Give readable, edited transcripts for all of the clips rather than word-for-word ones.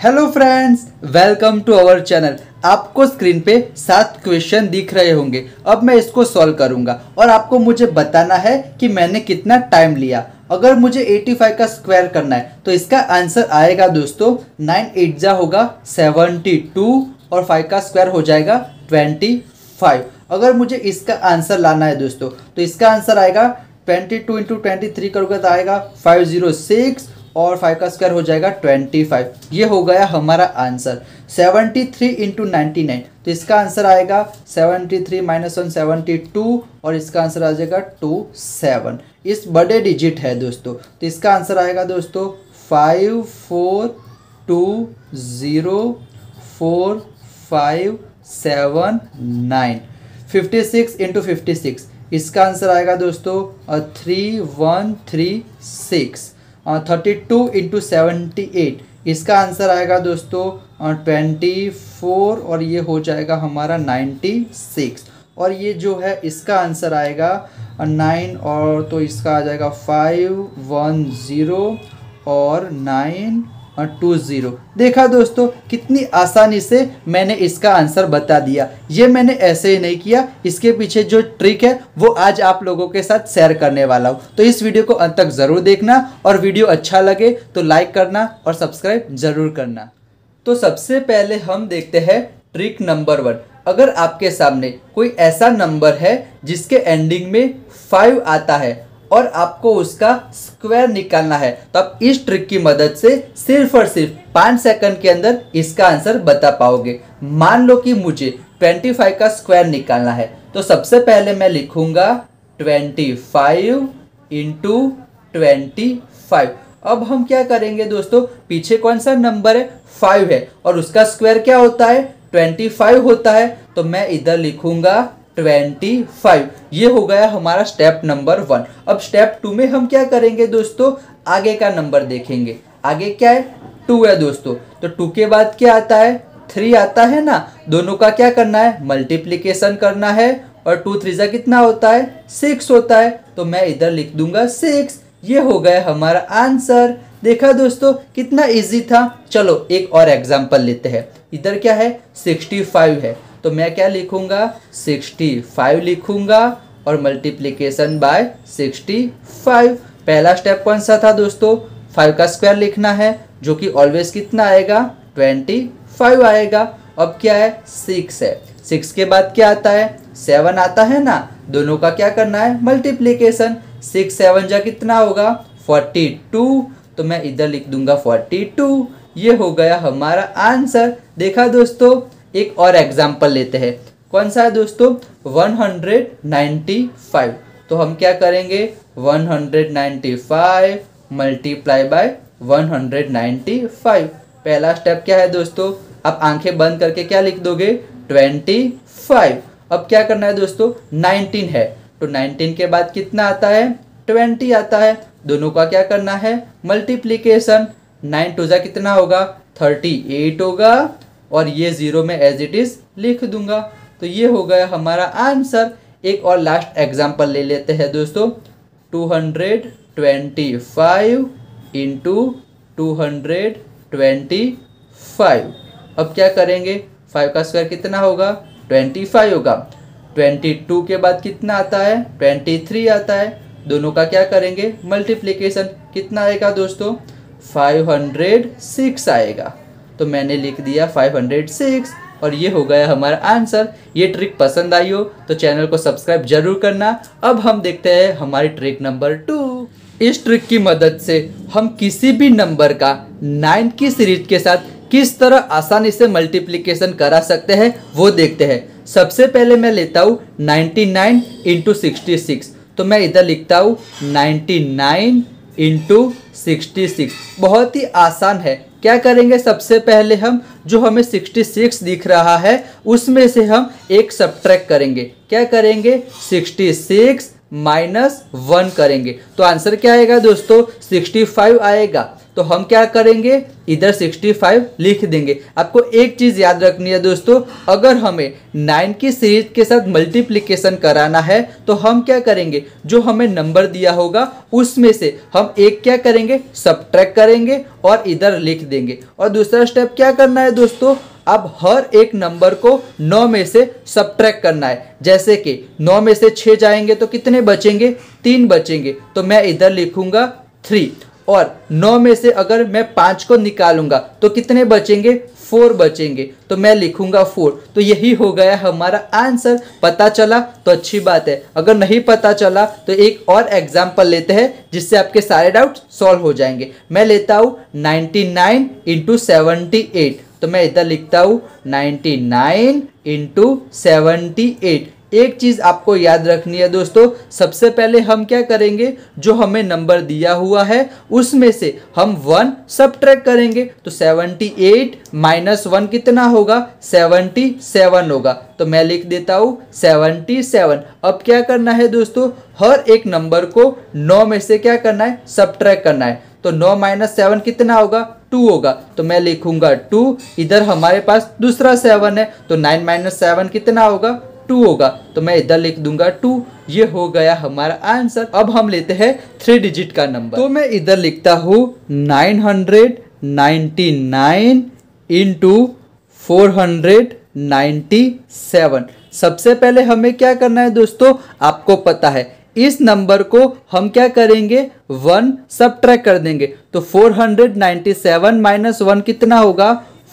Hello friends, welcome to our channel. आपको screen पे 7 question दिख रहे होंगे। अब मैं इसको सॉल्व करूंगा और आपको मुझे बताना है कि मैंने कितना टाइम लिया। अगर मुझे 85 का स्क्वायर करना है तो इसका आंसर आएगा दोस्तों 9 8 जा होगा 72 और 5 का स्क्वायर हो जाएगा 25। अगर मुझे इसका आंसर लाना है दोस्तों तो इसका आंसर आएगा 22 इंटू 23 करोगे तो आएगा 506 और 5 का स्क्वायर हो जाएगा 25। ये हो गया हमारा आंसर। 73 इंटू 99 तो इसका आंसर आएगा 73 माइनस 1 72 और इसका आंसर आ जाएगा 27। इस बड़े डिजिट है दोस्तों तो इसका आंसर आएगा दोस्तों 54204579। 56 इंटू 56 इसका आंसर आएगा दोस्तों 3136। 32 इंटू 78 इसका आंसर आएगा दोस्तों 24 और ये हो जाएगा हमारा 96। और ये जो है इसका आंसर आएगा 9 और तो इसका आ जाएगा 510 और 920। देखा दोस्तों कितनी आसानी से मैंने इसका आंसर बता दिया। ये मैंने ऐसे ही नहीं किया, इसके पीछे जो ट्रिक है वो आज आप लोगों के साथ शेयर करने वाला हूँ। तो इस वीडियो को अंत तक ज़रूर देखना और वीडियो अच्छा लगे तो लाइक करना और सब्सक्राइब ज़रूर करना। तो सबसे पहले हम देखते हैं ट्रिक नंबर 1। अगर आपके सामने कोई ऐसा नंबर है जिसके एंडिंग में 5 आता है और आपको उसका स्क्वायर निकालना है तो आप इस ट्रिक की मदद से सिर्फ और सिर्फ 5 सेकंड के अंदर इसका आंसर बता पाओगे। मान लो कि मुझे 25 का स्क्वायर निकालना है तो सबसे पहले मैं लिखूंगा 25 इंटू 25। अब हम क्या करेंगे दोस्तों, पीछे कौन सा नंबर है 5 है और उसका स्क्वायर क्या होता है 25 होता है तो मैं इधर लिखूंगा 25। ये हो गया हमारा स्टेप नंबर 1। अब स्टेप 2 में हम क्या करेंगे दोस्तों, आगे का नंबर देखेंगे। आगे क्या है 2 है दोस्तों, तो 2 के बाद क्या आता है 3 आता है ना। दोनों का क्या करना है मल्टीप्लिकेशन करना है और 2 3 जा कितना होता है 6 होता है तो मैं इधर लिख दूंगा 6। ये हो गया हमारा आंसर। देखा दोस्तों कितना इजी था। चलो एक और एग्जांपल लेते हैं। इधर क्या है 65 है तो मैं क्या लिखूंगा 65 लिखूंगा और मल्टीप्लिकेशन बाय 65। पहला स्टेप कौन सा था दोस्तों, 5 का स्क्वायर लिखना है जो कि ऑलवेज कितना आएगा 25 आएगा। अब क्या है 6 है, 6 के बाद क्या आता है 7 आता है ना। दोनों का क्या करना है मल्टीप्लिकेशन। 6 7 जा कितना होगा 42 तो मैं इधर लिख दूंगा 42। ये हो गया हमारा आंसर। देखा दोस्तों एक और एग्जाम्पल लेते हैं। कौन सा है दोस्तों 195। तो हम क्या करेंगे 195 मल्टीप्लाई बाय 195। पहला स्टेप क्या है दोस्तों, आप आंखें बंद करके क्या लिख दोगे 25। अब क्या करना है दोस्तों 19 है तो 19 के बाद कितना आता है 20 आता है। दोनों का क्या करना है मल्टीप्लिकेशन। 9 2 जा कितना होगा 38 होगा और ये 0 में एज इट इज लिख दूंगा। तो ये हो गया हमारा आंसर। एक और लास्ट एग्जांपल ले लेते हैं दोस्तों। 225 इंटू 225। अब क्या करेंगे 5 का स्क्वायर कितना होगा 25 होगा। 22 के बाद कितना आता है 23 आता है। दोनों का क्या करेंगे मल्टीप्लिकेशन। कितना आएगा दोस्तों 506 आएगा तो मैंने लिख दिया 506 और ये हो गया हमारा आंसर। ये ट्रिक पसंद आई हो तो चैनल को सब्सक्राइब जरूर करना। अब हम देखते हैं हमारी ट्रिक नंबर 2। इस ट्रिक की मदद से हम किसी भी नंबर का 9 की सीरीज के साथ किस तरह आसानी से मल्टीप्लिकेशन करा सकते हैं वो देखते हैं। सबसे पहले मैं लेता हूँ 99 इंटू 66 तो मैं इधर लिखता हूँ 99 इंटू 66। बहुत ही आसान है। क्या करेंगे सबसे पहले हम जो हमें 66 दिख रहा है उसमें से हम एक सब्ट्रैक्ट करेंगे। क्या करेंगे 66 माइनस 1 करेंगे तो आंसर क्या आएगा दोस्तों 65 आएगा। तो हम क्या करेंगे, इधर 65 लिख देंगे। आपको एक चीज़ याद रखनी है दोस्तों, अगर हमें 9 की सीरीज के साथ मल्टीप्लिकेशन कराना है तो हम क्या करेंगे, जो हमें नंबर दिया होगा उसमें से हम एक क्या करेंगे, सब्ट्रैक्ट करेंगे और इधर लिख देंगे। और दूसरा स्टेप क्या करना है दोस्तों, अब हर एक नंबर को 9 में से सब्ट्रैक्ट करना है। जैसे कि 9 में से 6 जाएंगे तो कितने बचेंगे, 3 बचेंगे, तो मैं इधर लिखूंगा 3। और 9 में से अगर मैं 5 को निकालूंगा तो कितने बचेंगे, 4 बचेंगे, तो मैं लिखूंगा 4। तो यही हो गया हमारा आंसर। पता चला तो अच्छी बात है, अगर नहीं पता चला तो एक और एग्जाम्पल लेते हैं जिससे आपके सारे डाउट सॉल्व हो जाएंगे। मैं लेता हूँ 99 इंटू 78, तो मैं इधर लिखता हूँ 99 इंटू 78। एक चीज़ आपको याद रखनी है दोस्तों, सबसे पहले हम क्या करेंगे, जो हमें नंबर दिया हुआ है उसमें से हम 1 सब्ट्रैक्ट करेंगे। तो 78 माइनस 1 कितना होगा, 77 होगा। तो मैं लिख देता हूँ 77। अब क्या करना है दोस्तों, हर एक नंबर को 9 में से क्या करना है, सब्ट्रैक्ट करना है। तो 9 माइनस 7 कितना होगा, 2 होगा, तो मैं लिखूंगा 2। इधर हमारे पास दूसरा 7 है, तो 9 माइनस 7 कितना होगा, 2 होगा, तो मैं इधर लिख दूंगा 2। ये हो गया हमारा आंसर। अब हम लेते हैं 3 डिजिट का नंबर, तो मैं इधर लिखता हूँ 999 इंटू 497। सबसे पहले हमें क्या करना है दोस्तों, आपको पता है इस नंबर को हम क्या करेंगे, 1 सब्ट्रैक्ट कर देंगे। तो 497 माइनस 1 कितना होगा,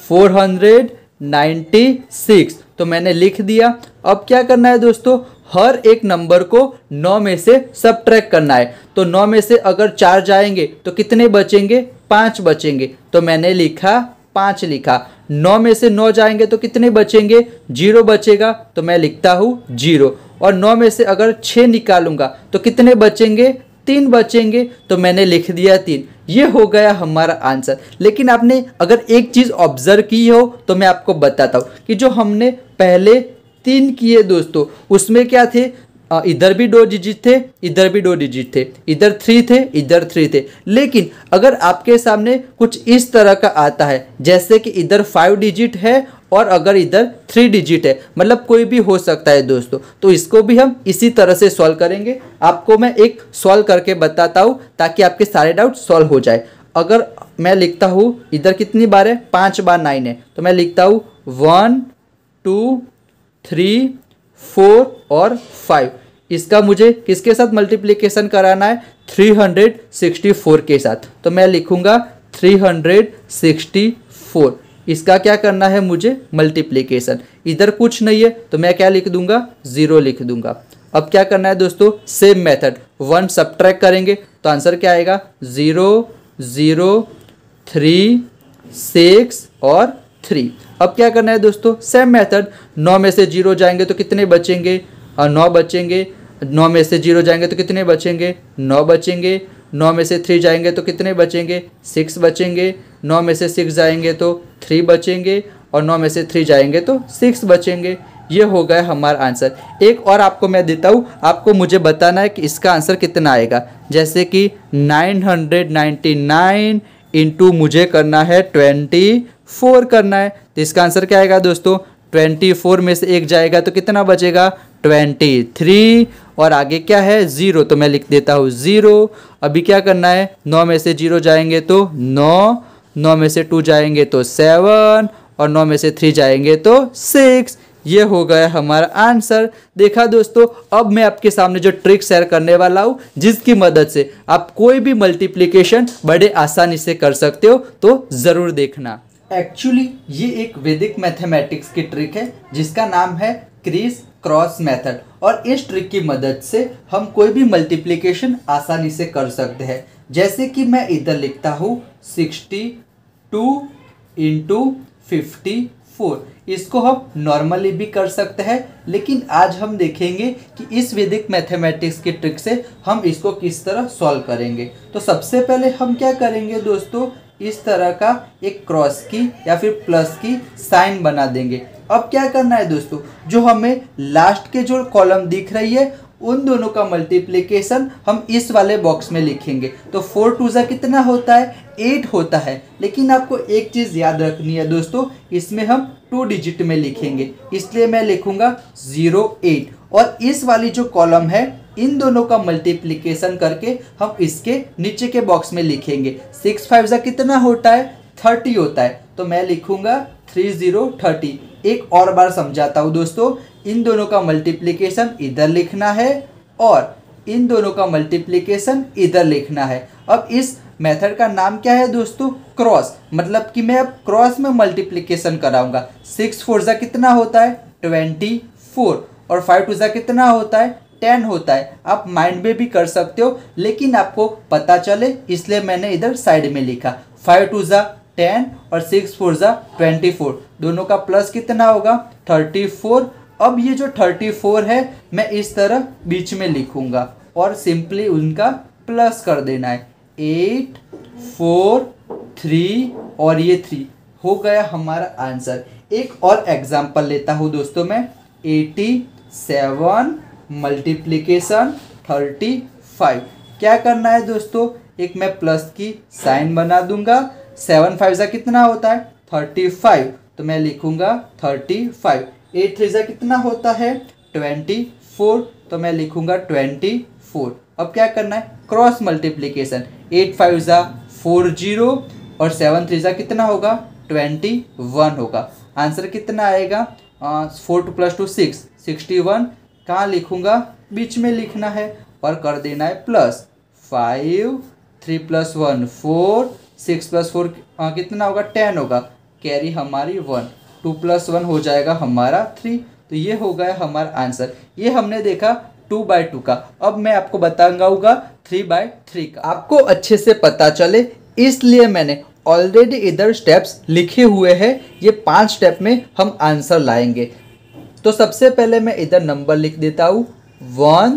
496। तो मैंने लिख दिया। अब क्या करना है दोस्तों, हर एक नंबर को 9 में से सब्ट्रैक्ट करना है। तो 9 में से अगर 4 जाएंगे तो कितने बचेंगे, 5 बचेंगे, तो मैंने लिखा 5 लिखा। 9 में से 9 जाएंगे तो कितने बचेंगे, 0 बचेगा, तो मैं लिखता हूँ 0। और 9 में से अगर 6 निकालूंगा तो कितने बचेंगे, 3 बचेंगे, तो मैंने लिख दिया 3। ये हो गया हमारा आंसर। लेकिन आपने अगर एक चीज़ ऑब्जर्व की हो तो मैं आपको बताता हूँ कि जो हमने पहले 3 किए दोस्तों, उसमें क्या थे, इधर भी 2 डिजिट थे, इधर भी 2 डिजिट थे, इधर 3 थे, इधर 3 थे। लेकिन अगर आपके सामने कुछ इस तरह का आता है, जैसे कि इधर 5 डिजिट है और अगर इधर 3 डिजिट है, मतलब कोई भी हो सकता है दोस्तों, तो इसको भी हम इसी तरह से सॉल्व करेंगे। आपको मैं एक सॉल्व करके बताता हूँ ताकि आपके सारे डाउट सॉल्व हो जाए। अगर मैं लिखता हूँ, इधर कितनी बार है, 5 बार 9 है, तो मैं लिखता हूँ 1 2 3 4 और 5। इसका मुझे किसके साथ मल्टीप्लिकेशन कराना है, 364 के साथ। तो मैं लिखूंगा 364। इसका क्या करना है मुझे, मल्टीप्लिकेशन। इधर कुछ नहीं है तो मैं क्या लिख दूंगा, 0 लिख दूंगा। अब क्या करना है दोस्तों, सेम मेथड, 1 सब्ट्रैक्ट करेंगे तो आंसर क्या आएगा, 0 0 3 6 और 3। अब क्या करना है दोस्तों, सेम मेथड, 9 में से 0 जाएंगे तो कितने बचेंगे, 9 बचेंगे। 9 में से 0 जाएंगे तो कितने बचेंगे, 9 बचेंगे। 9 में से 3 जाएंगे तो कितने बचेंगे, 6 बचेंगे। 9 में से 6 जाएंगे तो 3 बचेंगे और 9 में से 3 जाएंगे तो 6 बचेंगे। ये हो गया हमारा आंसर। एक और आपको मैं देता हूँ, आपको मुझे बताना है कि इसका आंसर कितना आएगा। जैसे कि 999 इंटू मुझे करना है 24 करना है, तो इसका आंसर क्या आएगा दोस्तों, 24 में से 1 जाएगा तो कितना बचेगा, 23। और आगे क्या है, 0, तो मैं लिख देता हूँ 0। अभी क्या करना है, 9 में से 0 जाएंगे तो 9, 9 में से 2 जाएंगे तो 7 और 9 में से 3 जाएंगे तो 6। ये हो गया हमारा आंसर। देखा दोस्तों, अब मैं आपके सामने जो ट्रिक शेयर करने वाला हूँ, जिसकी मदद से आप कोई भी मल्टीप्लिकेशन बड़े आसानी से कर सकते हो, तो ज़रूर देखना। एक्चुअली ये एक वैदिक मैथमेटिक्स की ट्रिक है जिसका नाम है क्रिस क्रॉस मेथड। और इस ट्रिक की मदद से हम कोई भी मल्टीप्लिकेशन आसानी से कर सकते हैं। जैसे कि मैं इधर लिखता हूँ 62 इंटू 54। इसको हम नॉर्मली भी कर सकते हैं, लेकिन आज हम देखेंगे कि इस वैदिक मैथमेटिक्स की ट्रिक से हम इसको किस तरह सॉल्व करेंगे। तो सबसे पहले हम क्या करेंगे दोस्तों, इस तरह का एक क्रॉस की या फिर प्लस की साइन बना देंगे। अब क्या करना है दोस्तों, जो हमें लास्ट के जो कॉलम दिख रही है उन दोनों का मल्टीप्लिकेशन हम इस वाले बॉक्स में लिखेंगे। तो 4 2 जा कितना होता है, 8 होता है। लेकिन आपको एक चीज़ याद रखनी है दोस्तों, इसमें हम 2 डिजिट में लिखेंगे, इसलिए मैं लिखूंगा 08। और इस वाली जो कॉलम है इन दोनों का मल्टीप्लिकेशन करके हम इसके नीचे के बॉक्स में लिखेंगे। 6 5 जा कितना होता है, 30 होता है। तो मैं लिखूंगा 30 एक और बार समझाता हूँ दोस्तों, इन दोनों का मल्टीप्लिकेशन इधर लिखना है और इन दोनों का मल्टीप्लिकेशन इधर लिखना है। अब इस मेथड का नाम क्या है दोस्तों, क्रॉस। मतलब कि मैं अब क्रॉस में मल्टीप्लिकेशन कराऊंगा। 6 4 जा कितना होता है, 24 और 5 2 जा कितना होता है, 10 होता है। आप माइंड में भी कर सकते हो, लेकिन आपको पता चले इसलिए मैंने इधर साइड में लिखा। 5 2 जा 10 और 6 4 जा 24, दोनों का प्लस कितना होगा, 34। अब ये जो 34 है मैं इस तरह बीच में लिखूंगा और सिंपली उनका प्लस कर देना है। 8 4 3 और ये 3 हो गया हमारा आंसर। एक और एग्जांपल लेता हूँ दोस्तों मैं। 87 मल्टीप्लिकेशन 35। क्या करना है दोस्तों, एक मैं प्लस की साइन बना दूंगा। 7 5 जा कितना होता है, 35। तो मैं लिखूंगा 35। 8 3 जा कितना होता है, 24। तो मैं लिखूंगा 24। अब क्या करना है, क्रॉस मल्टीप्लिकेशन। 8 5 जा 40 और 7 3 जा कितना होगा, 21 होगा। आंसर कितना आएगा, 4 2 + 2 6 61। कहाँ लिखूंगा, बीच में लिखना है और कर देना है प्लस। 5 3 + 1 4 6 + 4 कितना होगा, 10 होगा। कैरी हमारी 1, 2 + 1 हो जाएगा हमारा 3। तो ये हो गया हमारा आंसर। ये हमने देखा 2/2 का। अब मैं आपको बताऊंगा 3/3 का। आपको अच्छे से पता चले इसलिए मैंने ऑलरेडी इधर स्टेप्स लिखे हुए हैं। ये 5 स्टेप में हम आंसर लाएंगे। तो सबसे पहले मैं इधर नंबर लिख देता हूँ, 1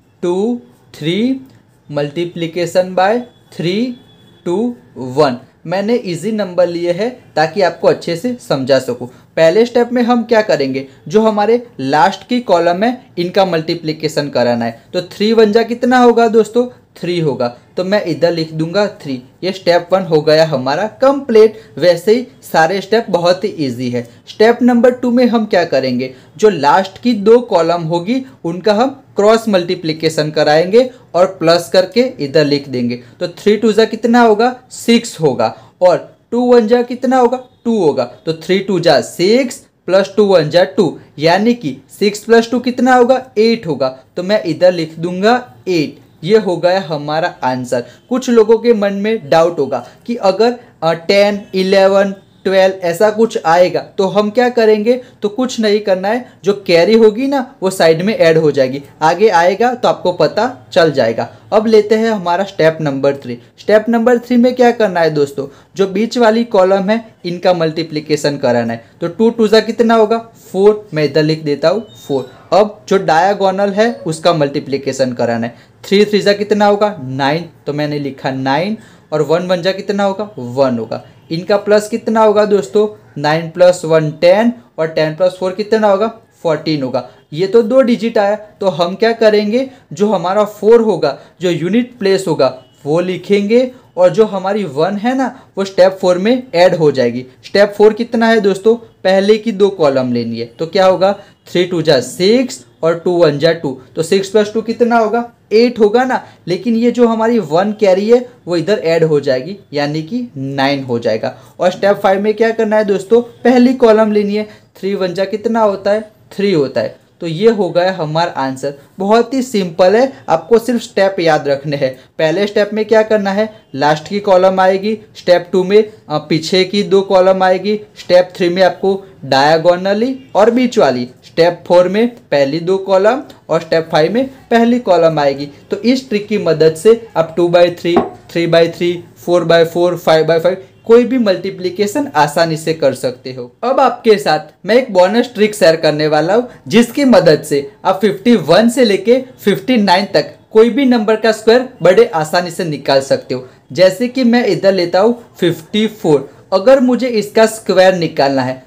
2 3 मल्टीप्लिकेशन बाय 3 2 1। मैंने इजी नंबर लिए हैं ताकि आपको अच्छे से समझा सकूं। पहले स्टेप में हम क्या करेंगे, जो हमारे लास्ट की कॉलम है इनका मल्टीप्लिकेशन कराना है। तो 3 1 जा कितना होगा दोस्तों, 3 होगा। तो मैं इधर लिख दूंगा 3। ये स्टेप 1 हो गया हमारा कंप्लीट। वैसे ही सारे स्टेप बहुत ही इजी है। स्टेप नंबर 2 में हम क्या करेंगे, जो लास्ट की 2 कॉलम होगी उनका हम क्रॉस मल्टीप्लिकेशन कराएंगे और प्लस करके इधर लिख देंगे। तो 3 2 जा कितना होगा, 6 होगा और 2 1 जा कितना होगा, 2 होगा। तो 3 2 जा 6 + 2 1 जा 2, यानी कि 6 + 2 कितना होगा, 8 होगा। तो मैं इधर लिख दूंगा 8। ये हो गया हमारा आंसर। कुछ लोगों के मन में डाउट होगा कि अगर 10 11 12 ऐसा कुछ आएगा तो हम क्या करेंगे, तो कुछ नहीं करना है। जो कैरी होगी ना वो साइड में ऐड हो जाएगी, आगे आएगा तो आपको पता चल जाएगा। अब लेते हैं हमारा स्टेप नंबर 3। स्टेप नंबर 3 में क्या करना है दोस्तों, जो बीच वाली कॉलम है इनका मल्टीप्लिकेशन कराना है। तो 2 2 जा कितना होगा, 4। मैं इधर लिख देता हूँ 4। अब जो डायगोनल है उसका मल्टीप्लिकेशन कराना है। 3 3 जा कितना होगा, 9। तो मैंने लिखा 9 और 1 1 जा कितना होगा, 1 होगा। इनका प्लस कितना होगा दोस्तों, 9 + 1 10 और 10 + 4 कितना होगा, 14 होगा। ये तो 2 डिजिट आया। तो हम क्या करेंगे, जो हमारा 4 होगा, जो यूनिट प्लेस होगा वो लिखेंगे और जो हमारी 1 है ना वो स्टेप 4 में ऐड हो जाएगी। स्टेप 4 कितना है दोस्तों, पहले की 2 कॉलम लेनी है। तो क्या होगा, 3 2 जा 6 और 2 1 जा 2। तो 6 + 2 कितना होगा, 8 होगा ना। लेकिन ये जो हमारी 1 कैरी है वो इधर ऐड हो जाएगी, यानी कि 9 हो जाएगा। और स्टेप 5 में क्या करना है दोस्तों, पहली कॉलम लेनी है। 3 1 जा कितना होता है, 3 होता है। तो ये हो गया हमारा आंसर। बहुत ही सिंपल है, आपको सिर्फ स्टेप याद रखने हैं। पहले स्टेप में क्या करना है, लास्ट की कॉलम आएगी। स्टेप 2 में पीछे की 2 कॉलम आएगी। स्टेप 3 में आपको डायगोनली और बीच वाली। स्टेप 4 में पहली 2 कॉलम और स्टेप 5 में पहली कॉलम आएगी। तो इस ट्रिक की मदद से आप 2/3 3/3 4/4 5/5 कोई भी मल्टीप्लिकेशन आसानी से कर सकते हो। अब आपके साथ मैं एक बोनस ट्रिक शेयर करने वाला हूँ, जिसकी मदद से आप 51 से लेके 59 तक कोई भी नंबर का स्क्वायर बड़े आसानी से निकाल सकते हो। जैसे कि मैं इधर लेता हूँ 54। अगर मुझे इसका स्क्वायर निकालना है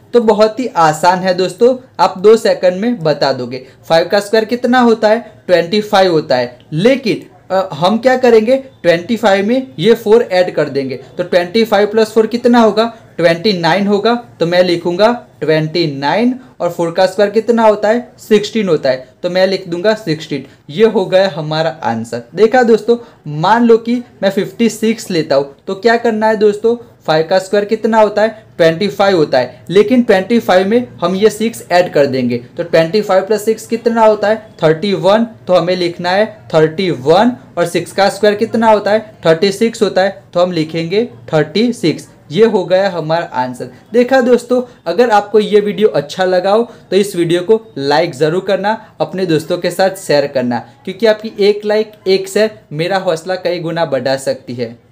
तो बहुत ही आसान है दोस्तों, आप 2 सेकंड में बता दोगे। 5 का स्क्वायर कितना होता है? 25 होता है। लेकिन हम क्या करेंगे, 25 में ये 4 ऐड कर देंगे, तो 25 प्लस 4 कितना होगा? 29 होगा। तो मैं लिखूंगा 29, और 4 का स्क्वायर कितना होता है? 16 होता है, तो मैं लिख दूंगा 16। ये हो गया हमारा आंसर। देखा दोस्तों, मान लो कि मैं 56 लेता हूँ, तो क्या करना है दोस्तों, 5 का स्क्वायर कितना होता है? 25 होता है, लेकिन 25 में हम ये 6 ऐड कर देंगे, तो 25 प्लस 6 कितना होता है? 31। तो हमें लिखना है 31, और 6 का स्क्वायर कितना होता है? 36 होता है, तो हम लिखेंगे 36। ये हो गया हमारा आंसर। देखा दोस्तों, अगर आपको ये वीडियो अच्छा लगा हो तो इस वीडियो को लाइक ज़रूर करना, अपने दोस्तों के साथ शेयर करना, क्योंकि आपकी एक लाइक एक शेयर मेरा हौसला कई गुना बढ़ा सकती है।